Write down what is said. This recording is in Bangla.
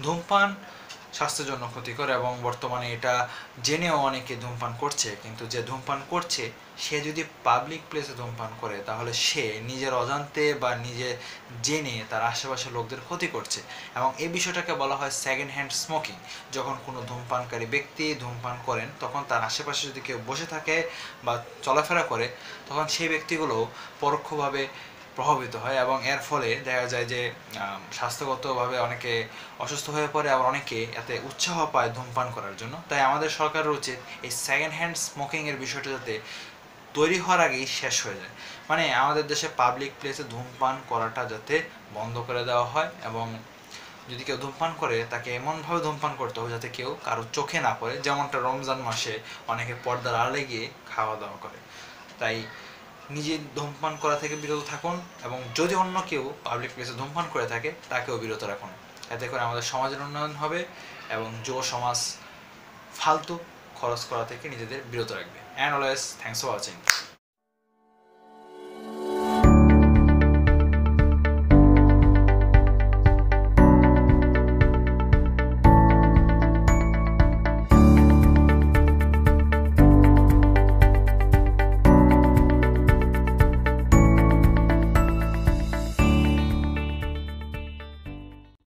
ধূমপান স্বাস্থ্যের জন্য ক্ষতিকর এবং বর্তমানে এটা জেনেও অনেকে ধূমপান করছে, কিন্তু যে ধূমপান করছে সে যদি পাবলিক প্লেসে ধূমপান করে তাহলে সে নিজের অজান্তে বা নিজে জেনে তার আশেপাশের লোকদের ক্ষতি করছে। এবং এই বিষয়টাকে বলা হয় সেকেন্ড হ্যান্ড স্মোকিং। যখন কোনো ধূমপানকারী ব্যক্তি ধূমপান করেন তখন তার আশেপাশে যদি কেউ বসে থাকে বা চলাফেরা করে তখন সেই ব্যক্তিগুলো পরোক্ষভাবে প্রভাবিত হয় এবং এর ফলে দেখা যায় যে স্বাস্থ্যগতভাবে অনেকে অসুস্থ হয়ে পড়ে, আবার অনেকে এতে উৎসাহ পায় ধূমপান করার জন্য। তাই আমাদের সরকারের উচিত এই সেকেন্ড হ্যান্ড স্মোকিংয়ের বিষয়টা যাতে তৈরি হওয়ার আগেই শেষ হয়ে যায়, মানে আমাদের দেশে পাবলিক প্লেসে ধূমপান করাটা যাতে বন্ধ করে দেওয়া হয় এবং যদি কেউ ধূমপান করে তাকে এমনভাবে ধূমপান করতে হবে যাতে কেউ কারো চোখে না পড়ে, যেমনটা রমজান মাসে অনেকে পর্দার আড়ালে গিয়ে খাওয়া দাওয়া করে। তাই নিজে ধূমপান করা থেকে বিরত থাকুন এবং যদি অন্য কেউ পাবলিক প্লেসে ধূমপান করে থাকে তাকেও বিরত রাখুন। এতে করে আমাদের সমাজের উন্নয়ন হবে এবং যুব সমাজ ফালতু খরচ করা থেকে নিজেদের বিরত রাখবে। And always thanks for watching.